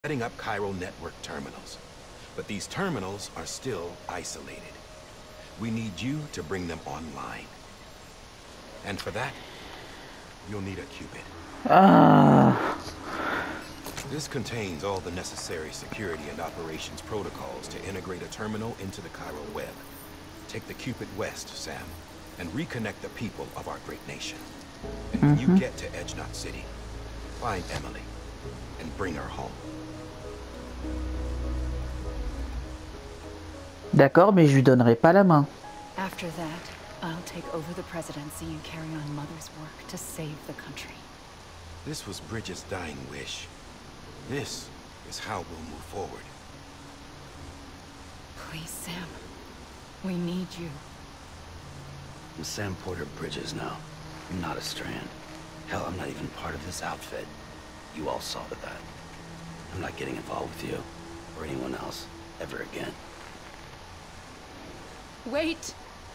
setting up Chiral network terminals. But these terminals are still isolated. We need you to bring them online. And for that, you'll need a Cupid. This contains all the necessary security and operations protocols to integrate a terminal into the Chiral web. Take the Cupid west, Sam, and reconnect the people of our great nation. And when you get to Edge Knot City, find Emily and bring her home. D'accord, mais je lui donnerai pas la main. After that, I'll take over the presidency and carry on Mother's work to save the country. This was Bridget's dying wish. This is how we'll move forward. Please, Sam. We need you. I'm Sam Porter Bridges now. I'm not a Strand. Hell, I'm not even part of this outfit. You all saw to that. I'm not getting involved with you, or anyone else, ever again. Wait!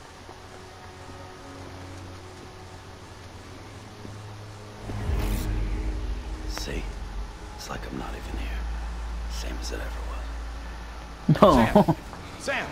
See? It's like I'm not even here. Same as it ever was. Non. Sam!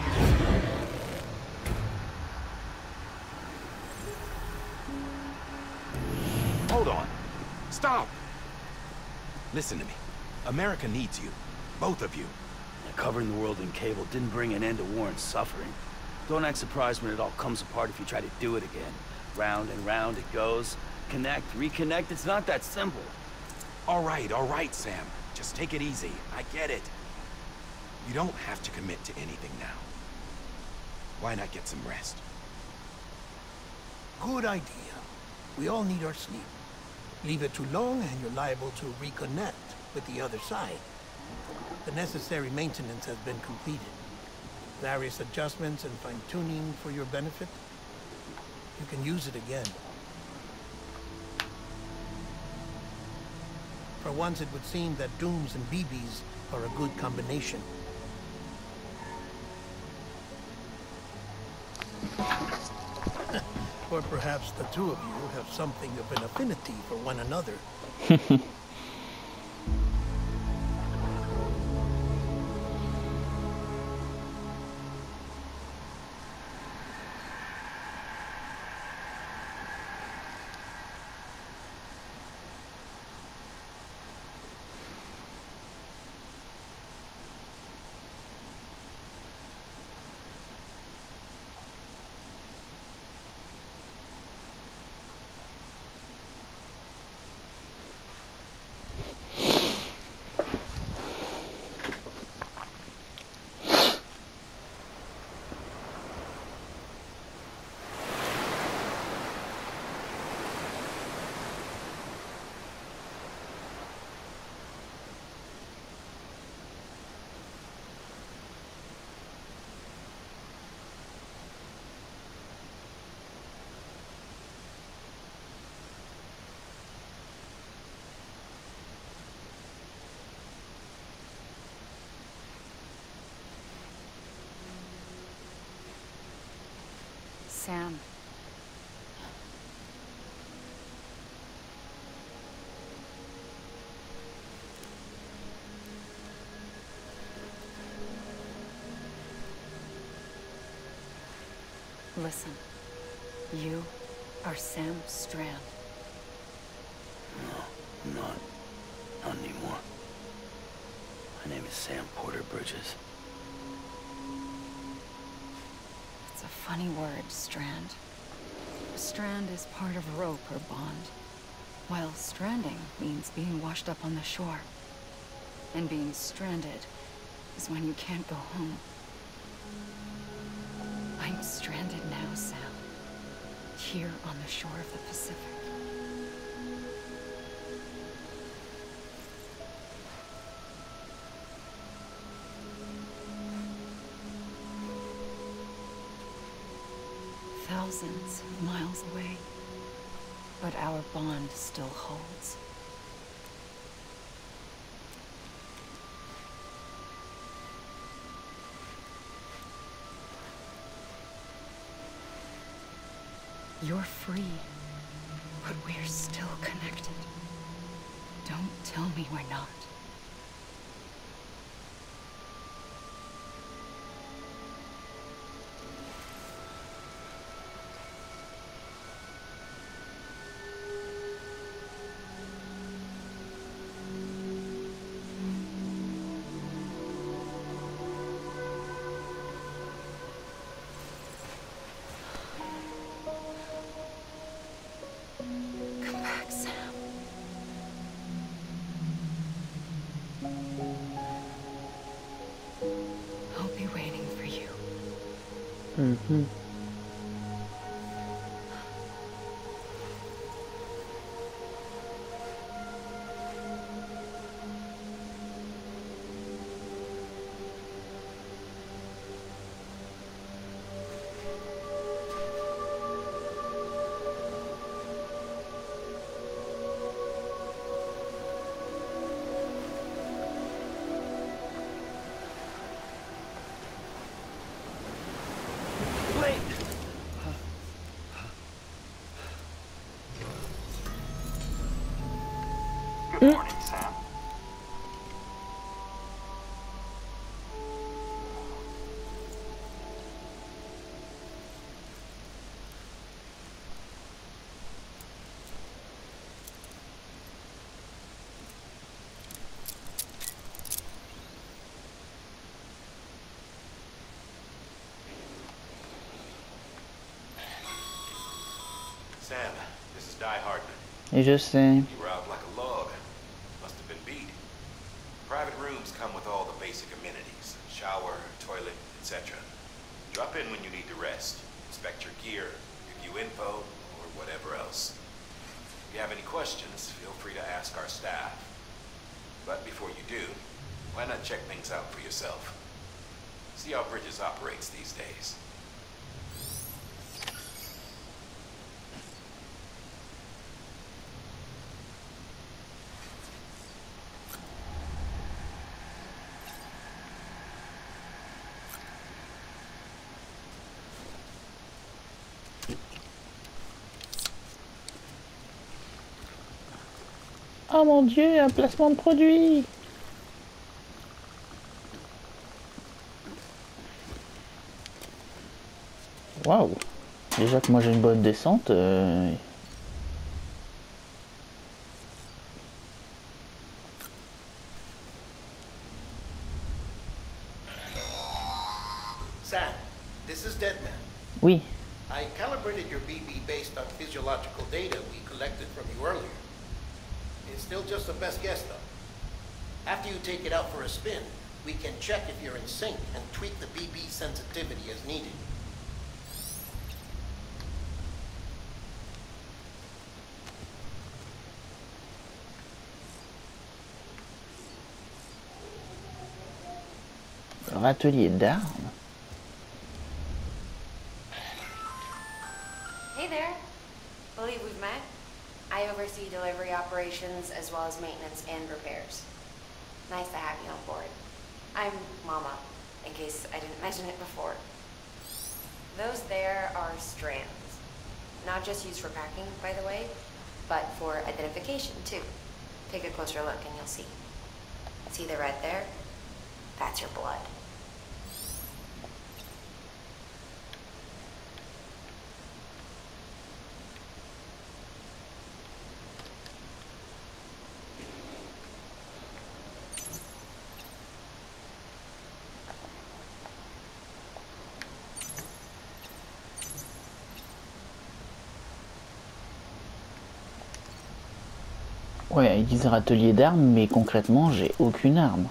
Hold on. Stop! Listen to me. America needs you. Both of you. Covering the world in cable didn't bring an end to war and suffering. Don't act surprised when it all comes apart if you try to do it again. Round and round it goes. Connect, reconnect, it's not that simple. All right, Sam. Just take it easy. I get it. You don't have to commit to anything now. Why not get some rest? Good idea. We all need our sleep. Leave it too long and you're liable to reconnect with the other side. The necessary maintenance has been completed. Various adjustments and fine-tuning for your benefit. You can use it again. For once, it would seem that Dooms and BBs are a good combination. Or perhaps the two of you have something of an affinity for one another. Sam. Listen. You are Sam Strand. No, I'm not. Not anymore. My name is Sam Porter Bridges. It's a funny word, Strand. A strand is part of rope or bond, while stranding means being washed up on the shore. And being stranded is when you can't go home. I'm stranded now, Sam. Here on the shore of the Pacific. Thousands of miles away, but our bond still holds. You're free, but we're still connected. Don't tell me we're not. I'll be waiting for you. Mhm. Good morning, Sam. Sam, this is Die Hardman. Et je sais. You were out like a log. Must have been beat. Private rooms come with all the basic amenities. Shower, toilet, etc. Drop in when you need to rest. Inspect your gear, give you info, or whatever else. If you have any questions, feel free to ask our staff. But before you do, why not check things out for yourself? See how Bridges operates these days. Oh mon Dieu, un placement de produit. Waouh. Déjà que moi j'ai une bonne descente. Sam, this is Deadman. Oui. I calibrated your BB based on physiological data we collected from you earlier. It's still just a best guess, though. After you take it out for a spin, we can check if you're in sync and tweak the BB sensitivity as needed. Leur atelier d'armes. Hey there. Believe we've met. I oversee delivery operations as well as maintenance and repairs. Nice to have you on board. I'm Mama, in case I didn't mention it before. Those there are strands. Not just used for packing, by the way, but for identification too. Take a closer look and you'll see. See the red there? That's your blood. Ouais, ils disent atelier d'armes, mais concrètement, j'ai aucune arme.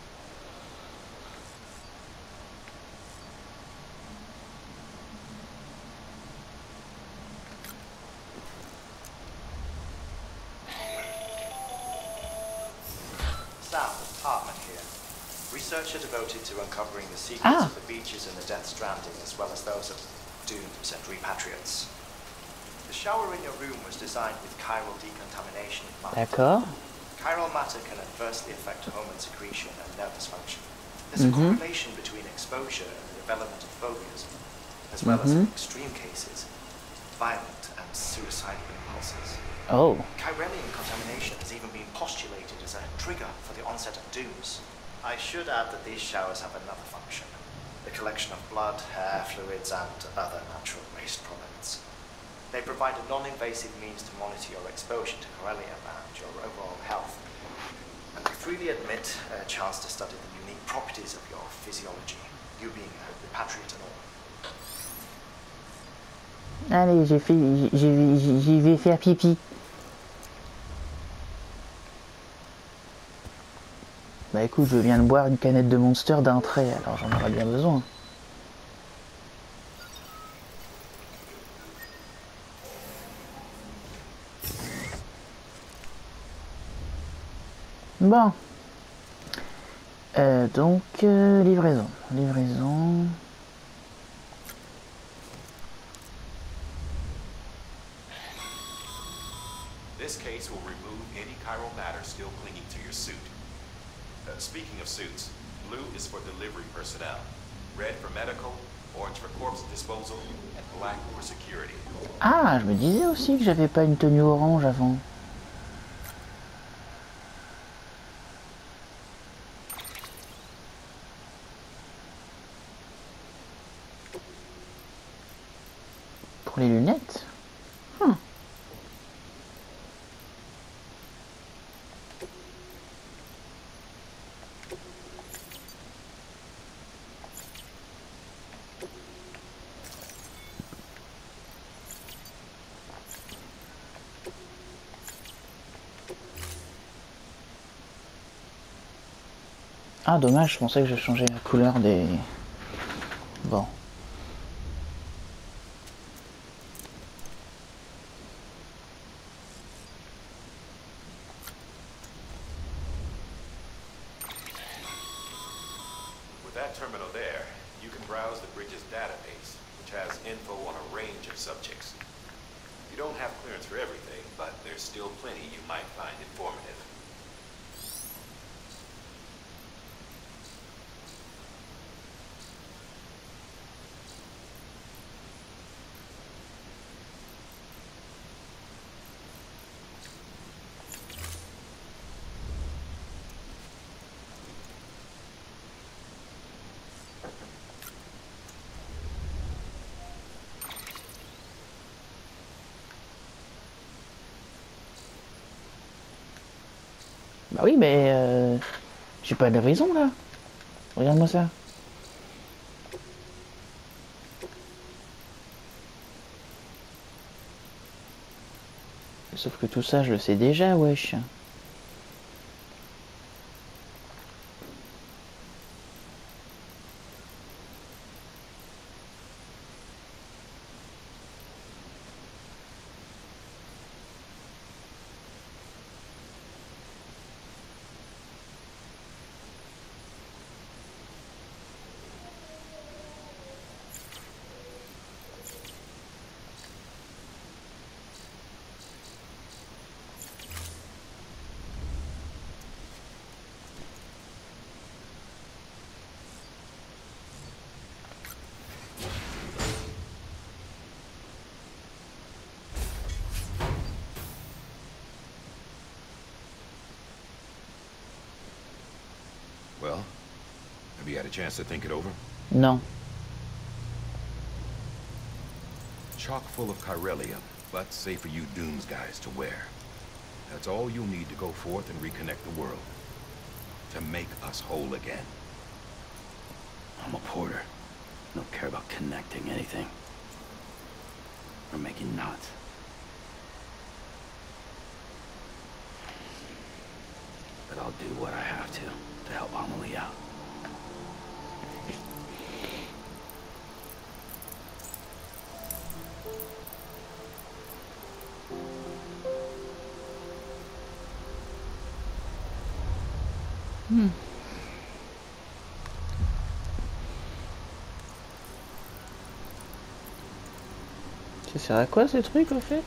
Sam, Hartman here. Researcher devoted to uncovering the secrets Ah. of the beaches in the Death Stranding, as well as those of dooms and repatriates. The shower in your room was designed with chiral decontamination in mind. D'accord. Chiral matter can adversely affect hormone secretion and nervous function. There's a correlation between exposure and the development of phobias, as well as, in extreme cases, violent and suicidal impulses. Oh. Chiralian contamination has even been postulated as a trigger for the onset of dooms. I should add that these showers have another function: the collection of blood, hair, fluids, and other natural waste products. They provide a non-invasive means to monitor your exposure to chiralium and your overall health. And I freely admit a chance to study the unique properties of your physiology, you being a repatriate and all. Allez, j'y vais faire pipi. Bah écoute, je viens de boire une canette de Monster d'un trait, alors j'en aurais bien besoin. Bon. Donc, livraison. Livraison. This case will remove any chiral matter still clinging to your suit. Speaking of suits, blue is for delivery personnel, red for medical, orange for corpse disposal, and black for security. Ah, je me disais aussi que j'avais pas une tenue orange avant. Pour les lunettes. Ah dommage, je pensais que je changeais la couleur des... Bon. With that terminal there, you can browse the bridge's database, which has info on a range of subjects. You don't have clearance for everything, but there's still plenty you might find informative. Bah oui, mais j'ai pas de raison là. Regarde-moi ça. Sauf que tout ça, je le sais déjà, wesh. Well, have you had a chance to think it over? Non. Chock full of chiralium, but safe for you Dooms guys to wear. That's all you'll need to go forth and reconnect the world. To make us whole again. I'm a porter. I don't care about connecting anything. Or making knots. But I'll do what I have to help Amelie out. Ça sert à quoi ce truc au fait?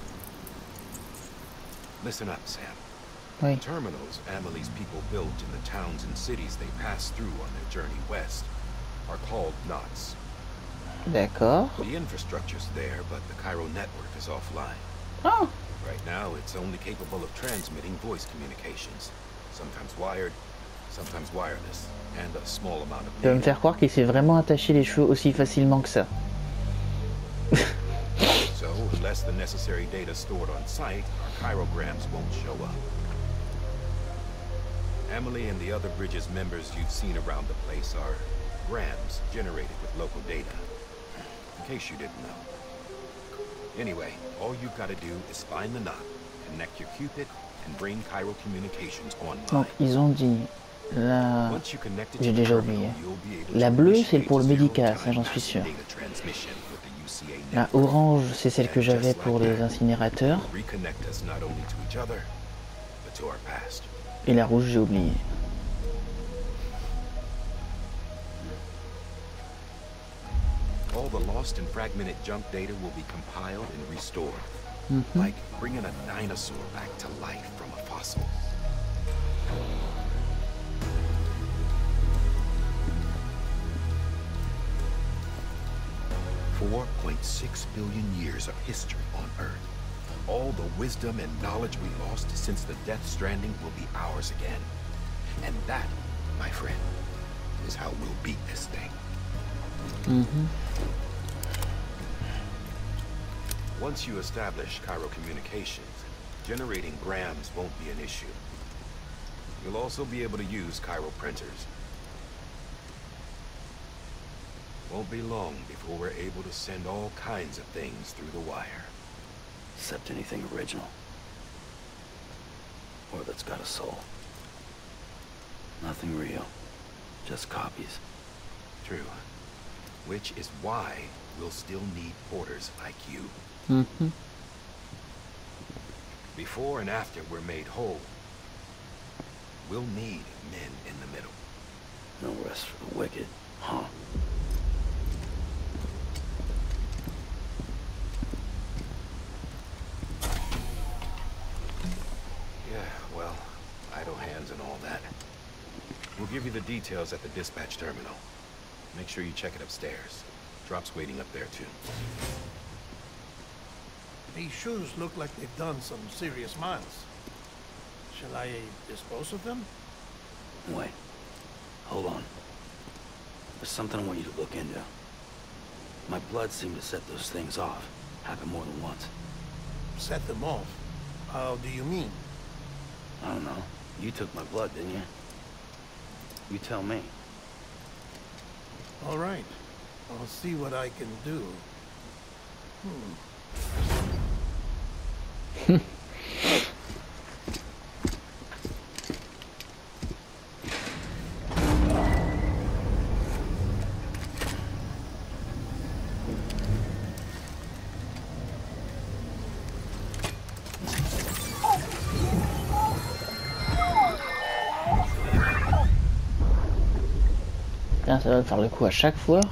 Listen up, Sam. Oui. The terminals Amelie's people built in the towns and cities they passed through on their journey west are called knots. D'accord. The infrastructure's there, but the Cairo network is offline. Oh. Right now, it's only capable of transmitting voice communications. Sometimes wired, sometimes wireless, and a small amount of Tu vas me data. faire croire qu'il s'est vraiment attaché les cheveux aussi facilement que ça. So, unless the necessary data stored on site, our chirograms won't show up. Amelie and the other Bridges members you've seen around the place are grams generated with local data. In case you didn't know. Anyway, all you've got to do is find the knot, connect your Cupid, and bring Cairo communications online. Donc ils ont dit La... Once you connect it to J'ai the déjà terminal, oublié. you'll be able La to bleue, c'est initiate pour le a médical, zero-time ça j'en suis massive sûr. data transmission with the UCA La network. orange, c'est celle que And j'avais just pour like les that, incinérateurs. it'll reconnect us not only to each other, but to our past. Et la rouge, j'ai oublié. All the lost and fragmented junk data will be compiled and restored. Like bringing a dinosaur back to life from a fossil. $4.6 billion years of history on Earth. All the wisdom and knowledge we lost since the Death Stranding will be ours again. And that, my friend, is how we'll beat this thing. Once you establish Cairo communications, generating grams won't be an issue. You'll also be able to use Cairo printers. Won't be long before we're able to send all kinds of things through the wire. Except anything original. Or that's got a soul. Nothing real. Just copies. True. Which is why we'll still need porters like you. Before and after we're made whole, we'll need men in the middle. No rest for the wicked, huh? Yeah, well, idle hands and all that. We'll give you the details at the dispatch terminal. Make sure you check it upstairs. Drop's waiting up there, too. These shoes look like they've done some serious miles. Shall I dispose of them? Wait. Hold on. There's something I want you to look into. My blood seemed to set those things off. Happened more than once. Set them off? How do you mean? I don't know. You took my blood, didn't you? You tell me. All right. I'll see what I can do. Putain, ça va me faire le coup à chaque fois.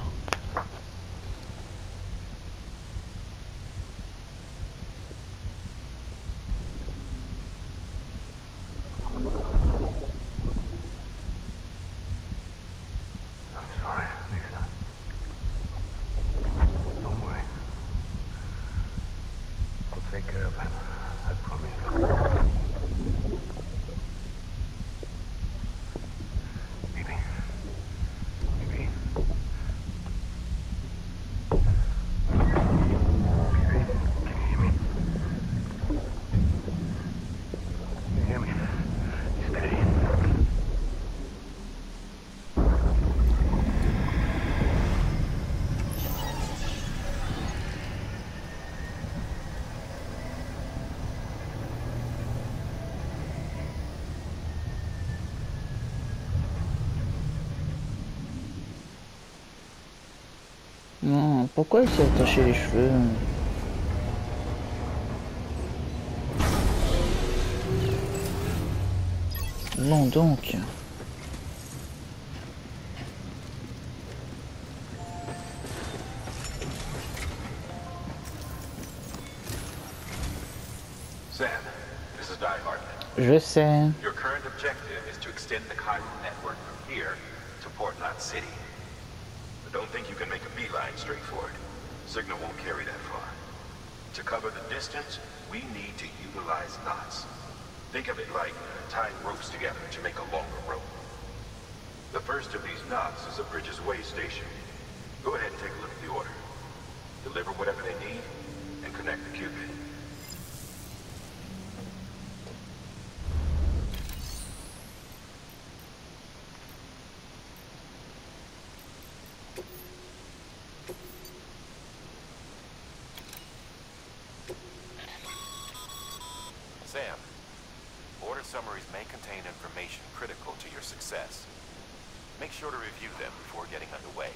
Non, pourquoi il s'est attaché les cheveux? Bon donc. Sam, this is Die Hard. Je sais. Your current objective is to extend the Cairo network from here to Port Knot City. But don't think you can make a beeline straight for it. Signal won't carry that far. To cover the distance, we need to utilize knots. Think of it like tying ropes together to make a longer rope. The first of these knots is a Bridges Way station. Go ahead and take a look at the order. Deliver whatever they need, and connect the Cupid. Sam, order summaries may contain information critical to your success. make sure to review them before getting underway.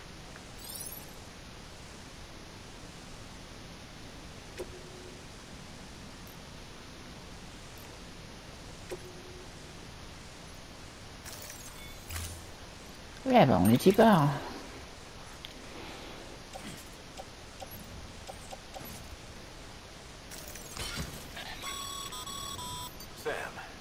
Ouais, bah on est y part. Sam,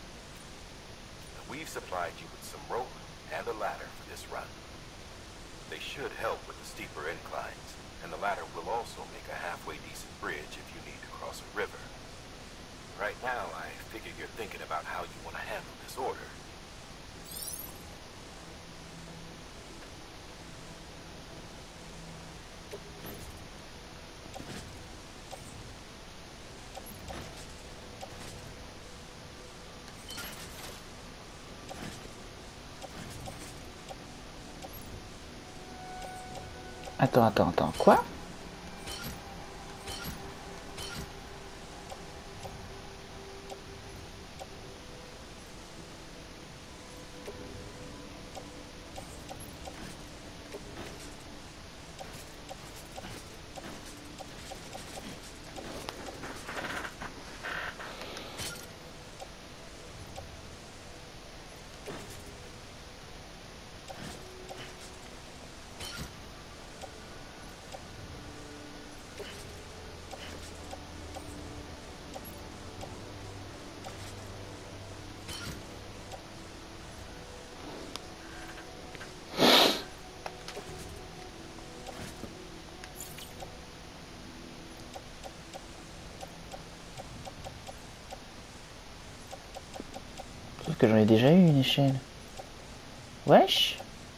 we've supplied you with some rope and a ladder for this run. They should help with the steeper inclines, and the ladder will also make a halfway decent bridge if you need to cross a river. Right now, I figure you're thinking about how you want to handle this order. Attends, quoi? Sauf que j'en ai déjà eu une échelle. Wesh.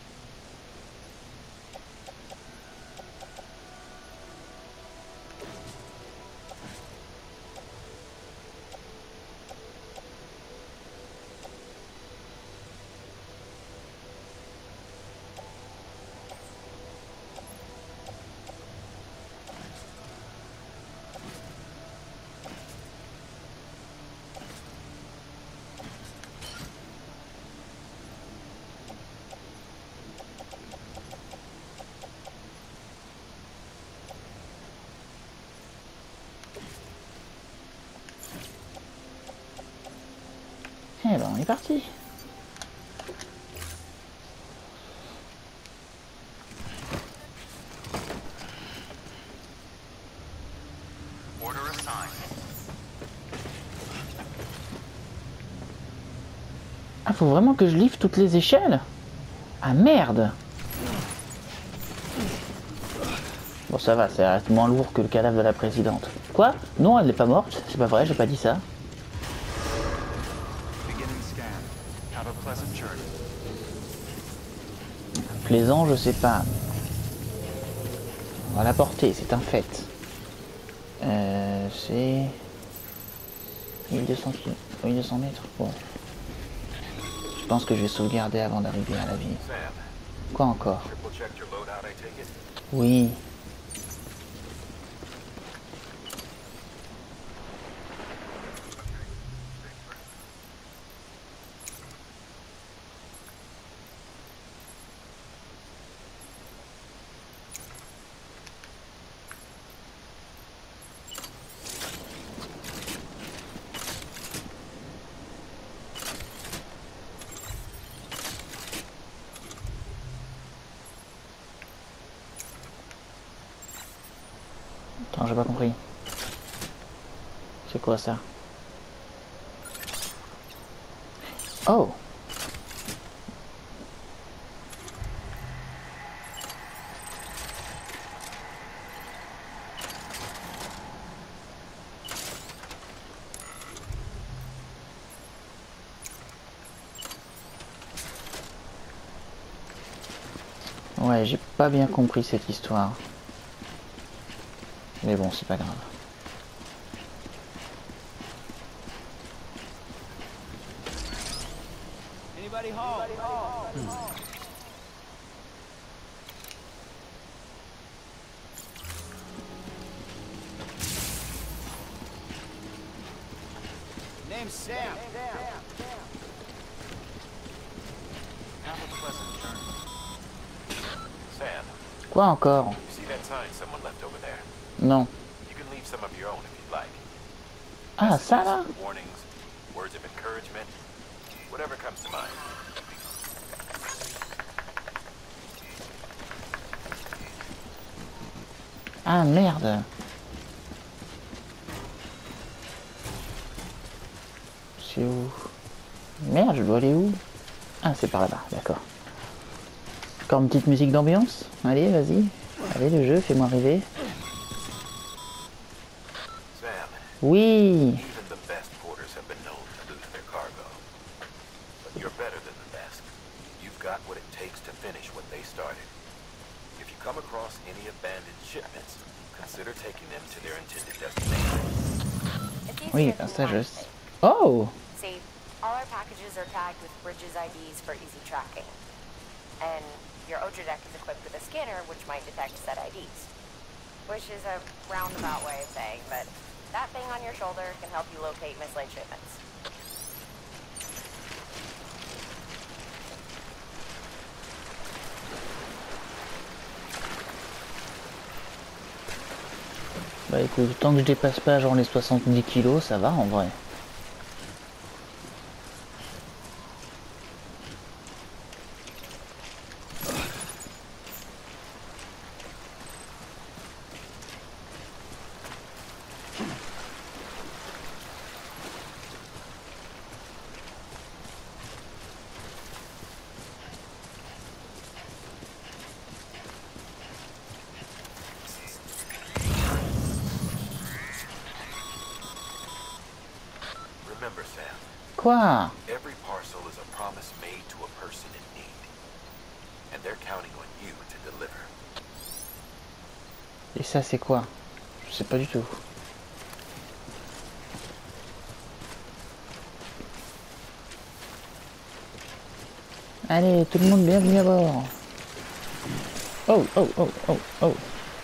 Eh ben on est parti. Order assigned. Ah, faut vraiment que je livre toutes les échelles? Ah merde. Bon ça va, ça reste moins lourd que le cadavre de la présidente. Quoi? Non, elle n'est pas morte, c'est pas vrai, j'ai pas dit ça. Plaisant, je sais pas. On va la porter, c'est un fait. C'est 1200 mètres. Bon. Je pense que je vais sauvegarder avant d'arriver à la ville. Quoi encore? Oui. Attends, j'ai pas compris. C'est quoi ça? Oh! Ouais, j'ai pas bien compris cette histoire. Mais bon, c'est pas grave. Name's Sam. Have a pleasant journey. Quoi encore? You see that sign someone left over there? Non. You can leave some of your own if you'd like. Ah, ça là? Warnings, words of encouragement, whatever comes to mind. Ah merde. C'est où? Merde, je dois aller où? Ah, c'est par là-bas, d'accord. Encore une petite musique d'ambiance? Allez, vas-y. Allez, le jeu, fais-moi rêver. Sam, Oui. even the best porters have been known to lose their cargo. But you're better than the best. You've got what it takes to finish what they started. If you come across any abandoned shipments, consider taking them to their intended destination. Oui, ben ça je sais. Oh! See, all our packages are tagged with Bridges IDs for easy tracking. And your Oja deck is equipped with a scanner which might detect said IDs. Which is a roundabout way of saying, but that thing on your shoulder can help you locate mislaid shipments. Bah écoute, tant que je dépasse pas genre les 70 kilos, ça va en vrai. Remember, Sam, Quoi? every parcel is a promise made to a person in need. And they're counting on you to deliver. Et ça c'est quoi? Je sais pas du tout. Allez, tout le monde bienvenue à bord. Oh, oh, oh, oh, oh.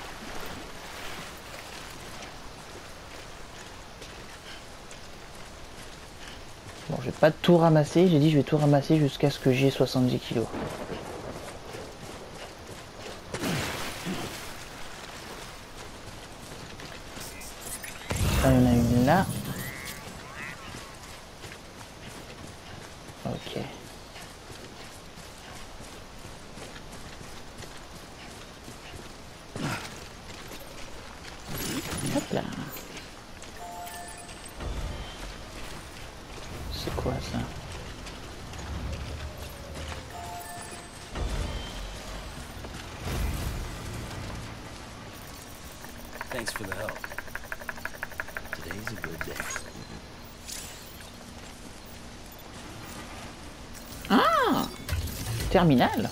Bon, je vais pas tout ramasser, j'ai dit je vais tout ramasser jusqu'à ce que j'ai 70 kilos. Ah, il y en a une là. Ok. Hop là. C'est quoi ça? Thanks for the help. Today's a good day. Ah! Terminal?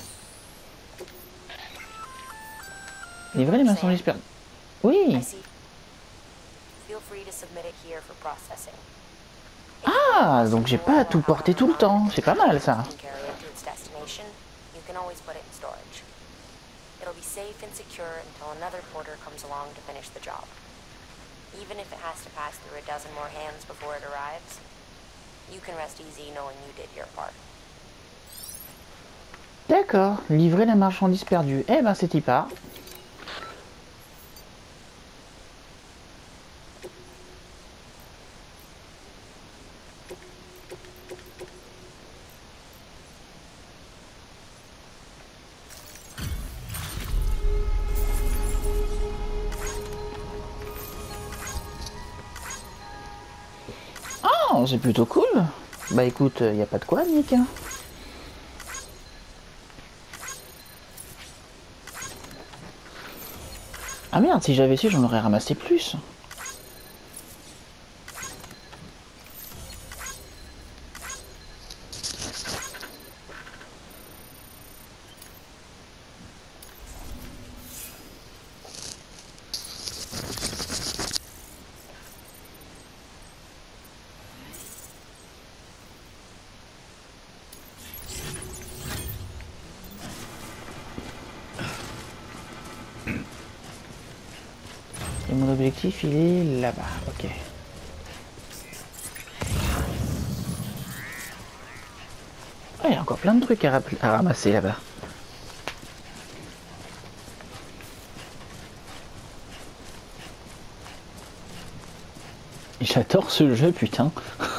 Livrer les marchandises perdues. Oui! I see. Feel free to submit it here for processing. Ah! Donc j'ai pas à tout porter tout le temps. C'est pas mal ça. You can carry it to its destination. You can always put it in storage. It'll be safe and secure until another porter comes along to finish the job. Even if it has to pass through a dozen more hands before it arrives, you can rest easy knowing you did your part. D'accord. Livrer la marchandise perdue. Eh ben c'est y part. Oh, c'est plutôt cool. Bah écoute, y a pas de quoi, Nick. Ah merde, si j'avais su, j'en aurais ramassé plus. Et mon objectif, il est là-bas. Ok. Ah, il y a encore plein de trucs à ramasser là-bas. J'adore ce jeu, putain.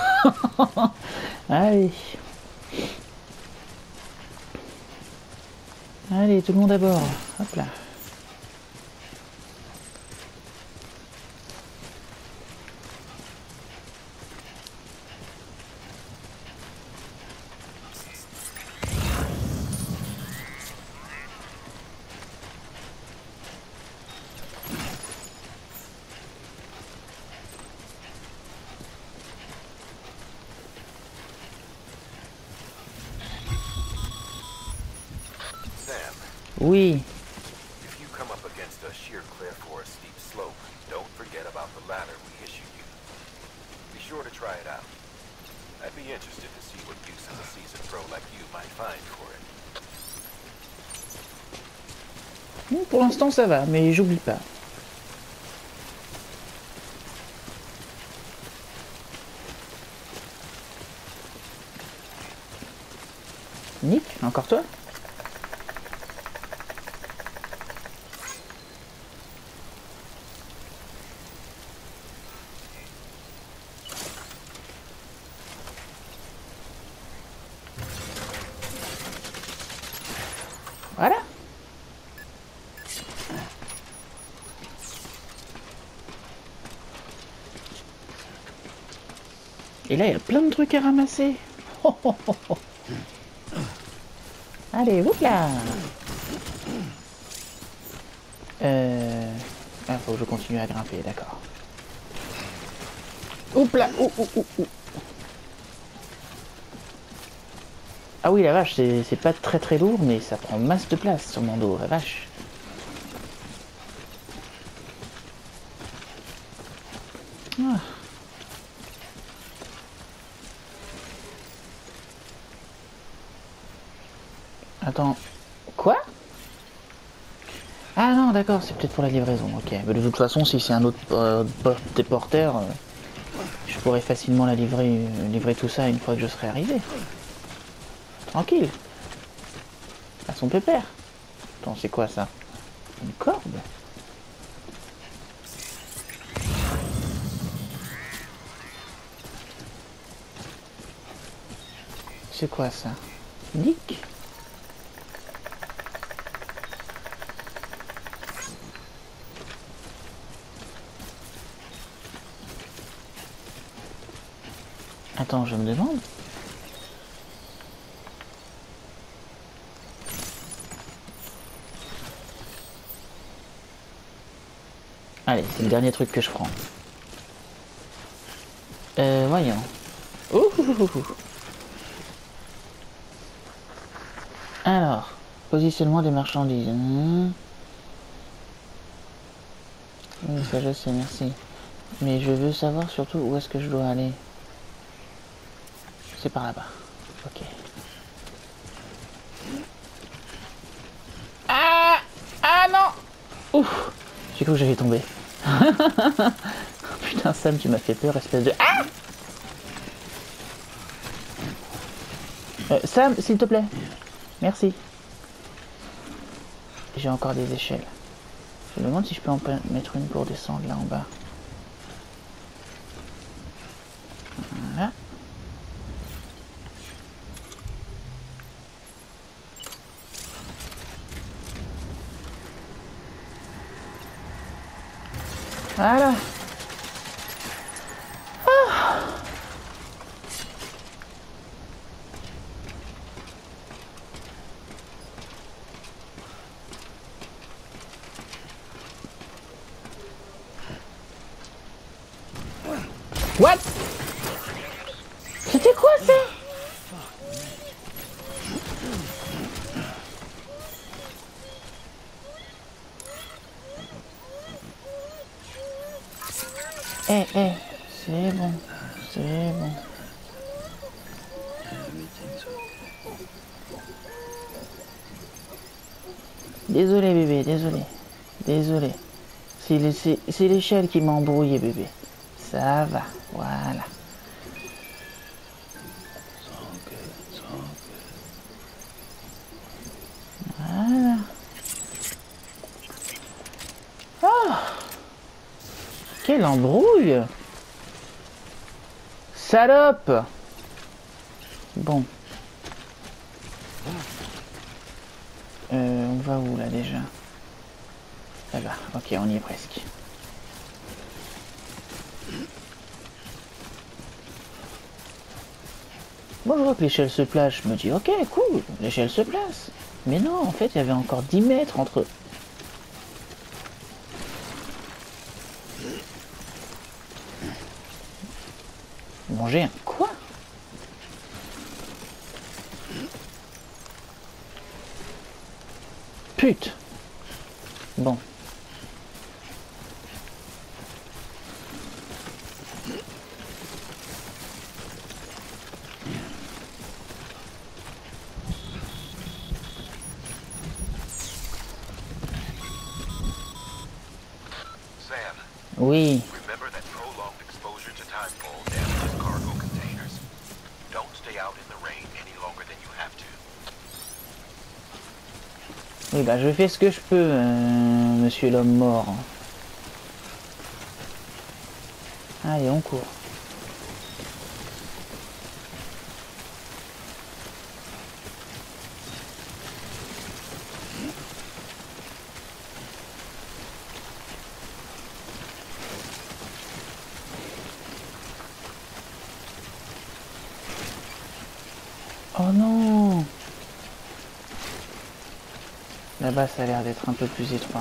Allez. Allez, tout le monde à bord. Hop là. Oui. If you come up against a sheer cliff or a steep slope, don't forget about the ladder we issued you. Be sure to try it out. I'd be interested to see what uses a seasoned pro like you might find for it. Pour l'instant ça va, mais j'oublie pas. Nick, encore toi? Voilà. Et là, il y a plein de trucs à ramasser. Oh, oh, oh, oh. Allez, hop là. Ah, faut que je continue à grimper, d'accord. Hop là. Oh, oh, oh, oh. Ah oui, la vache, c'est pas très très lourd, mais ça prend masse de place sur mon dos, la vache. Ah. Attends, quoi? Ah non, d'accord, c'est peut-être pour la livraison, ok. Mais de toute façon, si c'est un autre déporteur, je pourrais facilement la livrer tout ça une fois que je serai arrivé. Tranquille. À son pépère. Attends, c'est quoi ça? Une corde? C'est quoi ça? Nick? Attends, je me demande. Allez, c'est le dernier truc que je prends. Voyons. Ouh. Alors, positionnement des marchandises. Oui, ça je sais, merci. Mais je veux savoir surtout où est-ce que je dois aller. C'est par là-bas. Ok. Ah! Ah non! Ouf! J'ai cru que j'allais tomber. Putain, Sam, tu m'as fait peur, espèce de... Ah! Sam, s'il te plaît. Merci. J'ai encore des échelles. Je me demande si je peux en mettre une pour descendre là en bas. Voilà. Voilà. Ah. What? C'était quoi ça? C'est bon, c'est bon. Désolé bébé, désolé. C'est l'échelle qui m'a embrouillé bébé. Ça va, voilà. Voilà. Oh! Quelle embrouille! salope! Bon. On va où là déjà? Là-bas, ok, on y est presque. Moi je vois que l'échelle se place, je me dis ok cool, l'échelle se place. Mais non, en fait il y avait encore 10 mètres entre... Manger un quoi? Pute. Bon. Oui. Remember that prolonged exposure to timefall damages cargo containers. Don't stay out in the rain any longer than you have to. Oui, bah je fais ce que je peux, monsieur l'homme mort. Allez, on court. Oh non! Là-bas, ça a l'air d'être un peu plus étroit.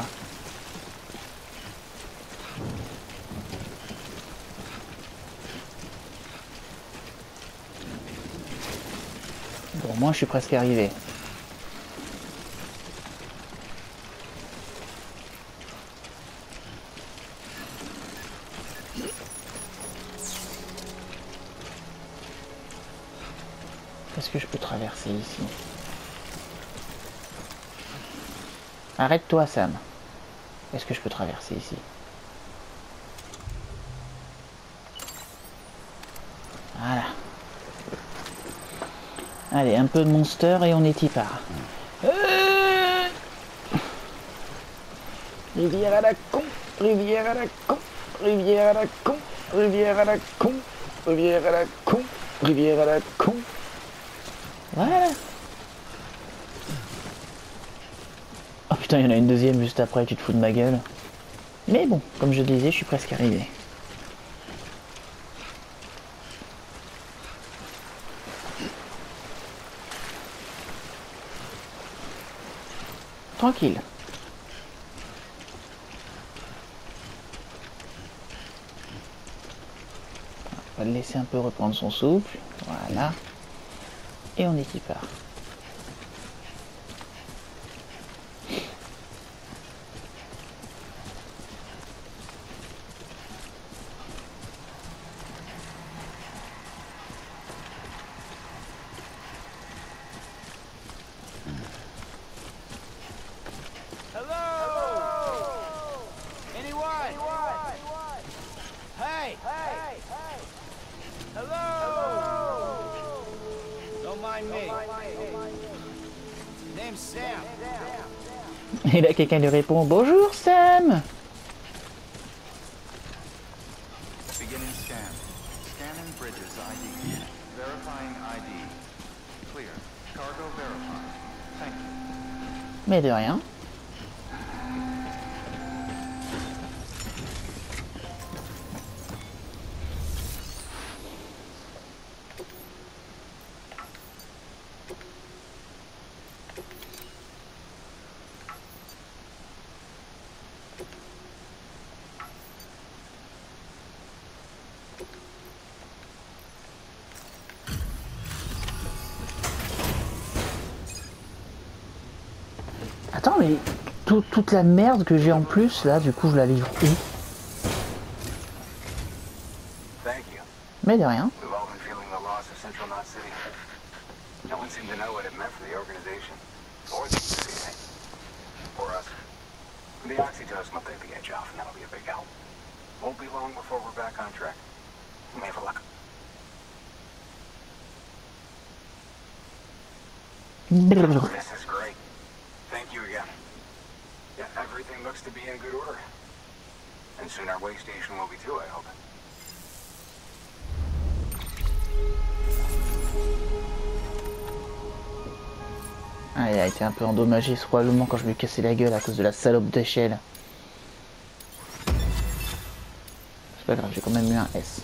Bon, moi, je suis presque arrivé. Est-ce que je peux traverser ici? Arrête-toi, Sam. Est-ce que je peux traverser ici? Voilà. Allez, un peu de monster et on est y part. Rivière à la con, rivière à la con, rivière à la con, rivière à la con, rivière à la con, rivière à la con. Voilà. Oh putain, il y en a une deuxième juste après, tu te fous de ma gueule. Mais bon, comme je disais, je suis presque arrivé. Tranquille. On va le laisser un peu reprendre son souffle. Voilà. Et on est y part. Et là, quelqu'un lui répond « Bonjour, Sam !» Beginning scan. Scanning bridges ID. Verifying ID. Clear. Cargo verified. Thank you. Mais de rien. Attends, mais toute la merde que j'ai en plus, là, du coup, je la livre où? Mais de rien. Brrr. Thank you again. Yeah, everything looks to be in good order. And soon our way station will be too, I hope. Ah, il a été un peu endommagé probablement quand je lui ai cassé la gueule à cause de la salope d'échelle. C'est pas grave, j'ai quand même eu un S.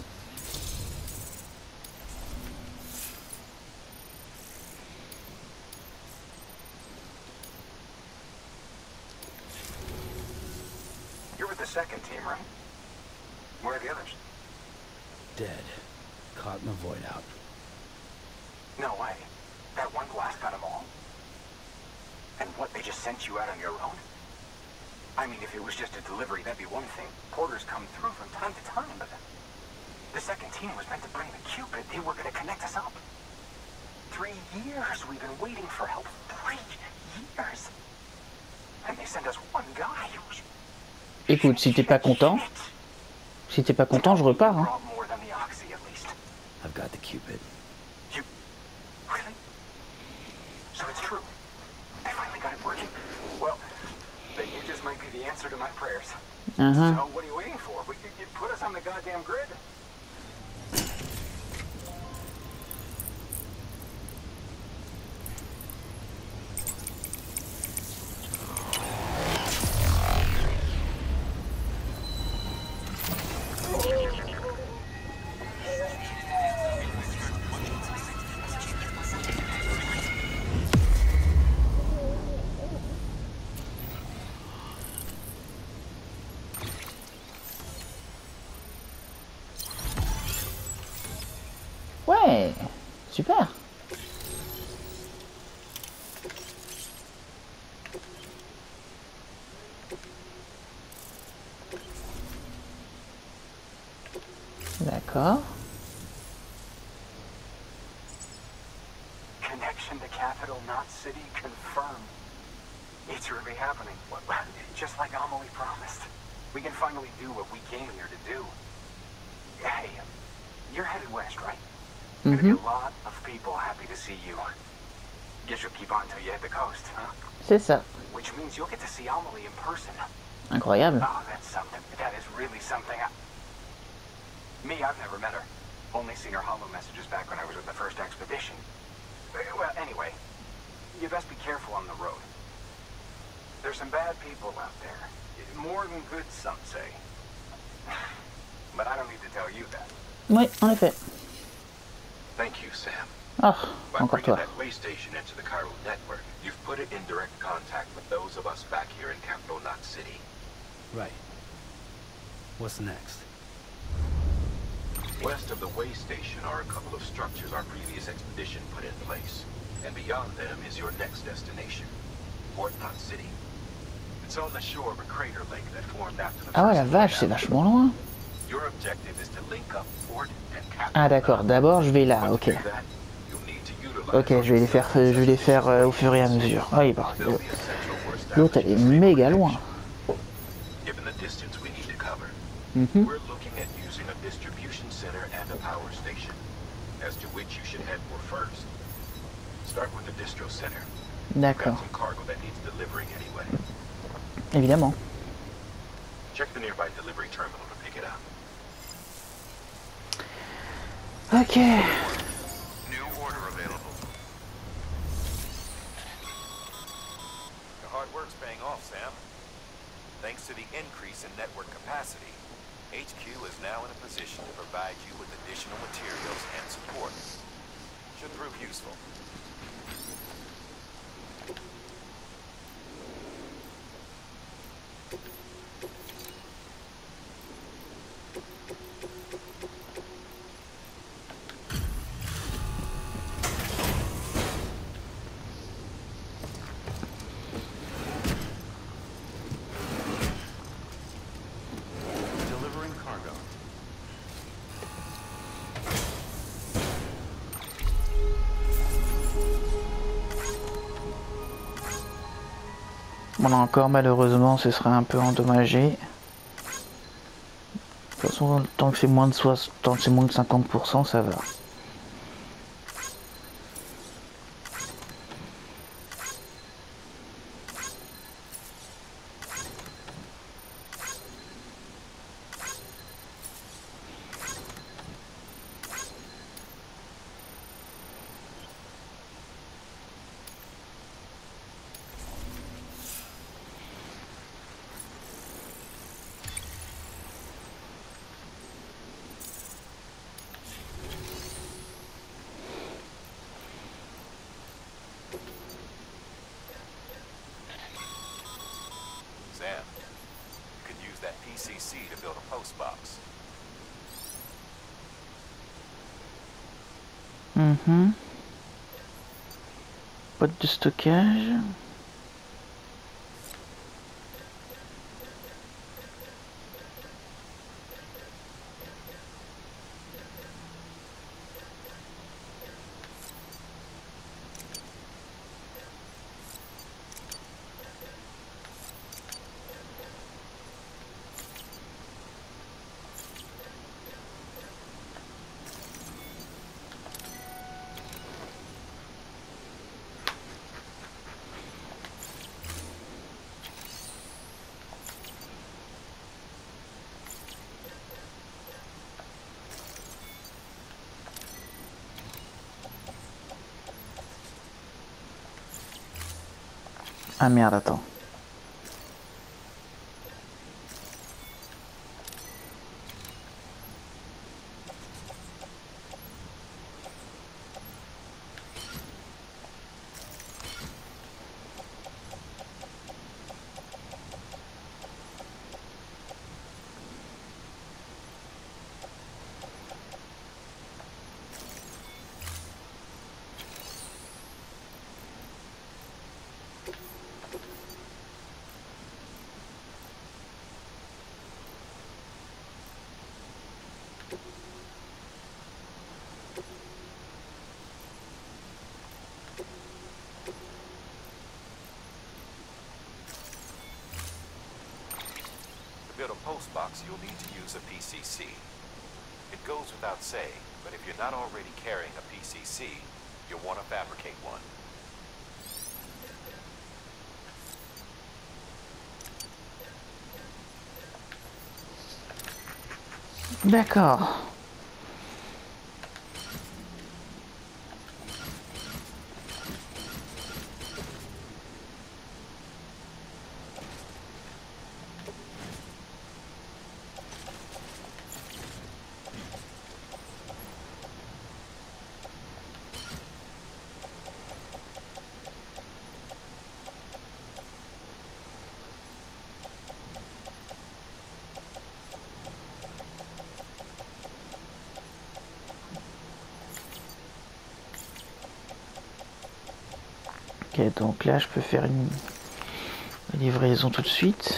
You're with the second team, right? Where are the others? Dead. Caught in the void out. No way. That one blast got them all? And what, they just sent you out on your own? I mean, if it was just a delivery, that'd be one thing. Porters come through from time to time, but the second team was meant to bring the Cupid. They were gonna connect us up. 3 years we've been waiting for help. 3 years. And they sent us one guy. Écoute, si t'es pas content, je repars. Hein. More than the Oxy, at least. I've got the Cupid. You... Really? So it's true. I finally got it working. Well, then you just might be the answer to my prayers. So what are you waiting for? You put us on the goddamn grid. Ouais, super. D'accord. Connection to Capital Knot City confirmed. It's really happening. Just like Amelie promised. We can finally do what we came here to do. Hey, you're headed west, right? Gonna be a lot of people happy to see you. Guess you'll keep on till you hit the coast, huh? C'est ça. Which means you'll get to see Amelie in person. Incroyable. Oh, that's something. That is really something. Me, I've never met her. Only seen her holo messages back when I was with the first expedition. Well, anyway, you best be careful on the road. There's some bad people out there. More than good, some say. But I don't need to tell you that. Oui, en effet. Thank you, Sam. Ah, By encore bringing toi. that way station into the Chiral network, you've put it in direct contact with those of us back here in Capital Knot City. Right. What's next? West of the way station are a couple of structures our previous expedition put in place. And beyond them is your next destination, Port Knot City. It's on the shore of a crater lake that formed after the Ah ouais, la first vache, c'est vachement loin. Your objective is to link up Port and Capital. Ah d'accord, d'abord je vais là, But to ok. do that, you'll need to utilize Ok, je vais les faire au fur et à mesure. Ah oui, bah, l'autre elle est méga loin. Given the distance we need to cover, we're looking at using a distribution center and a power station, as to which you should head for first. Start with the distro center. D'accord, Got some cargo that needs delivering anyway. évidemment. Check the nearby delivery terminal to pick it up. Ok. New order available. Your hard work's paying off, Sam. Thanks to the increase in network capacity, HQ is now in a position to provide you with additional materials and support. Should prove useful. Delivering cargo. Bon là encore malheureusement ce sera un peu endommagé. De toute façon tant que c'est moins de 50% ça va. PCC to build a post box. Boîte de stockage. Ah merde, attends. To build a post box, you'll need to use a PCC. It goes without saying, but if you're not already carrying a PCC, you'll want to fabricate one. D'accord. Ok, donc là je peux faire une livraison tout de suite.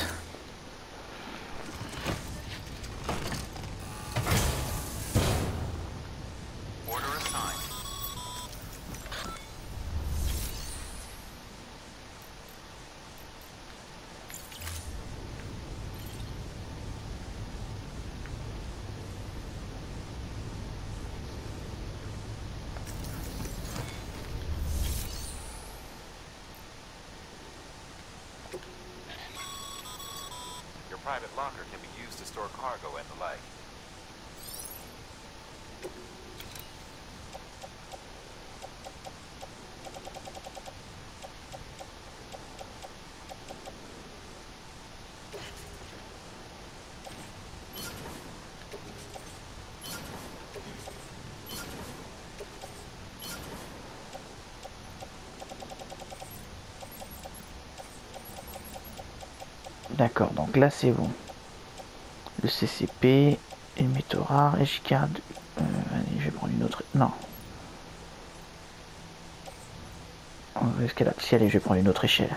Your private locker can be used to store cargo and the like. D'accord, donc là c'est bon. Le CCP, émetteur rare, H-card. Allez, je vais prendre une autre. Non. Escalade. Si, allez, je vais prendre une autre échelle.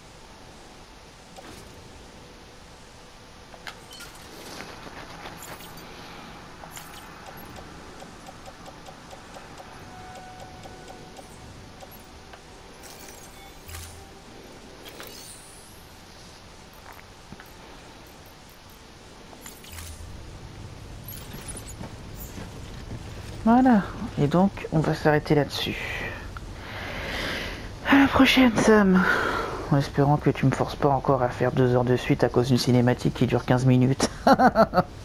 Voilà, et donc on va s'arrêter là-dessus. À la prochaine, Sam. En espérant que tu me forces pas encore à faire 2 heures de suite à cause d'une cinématique qui dure 15 minutes.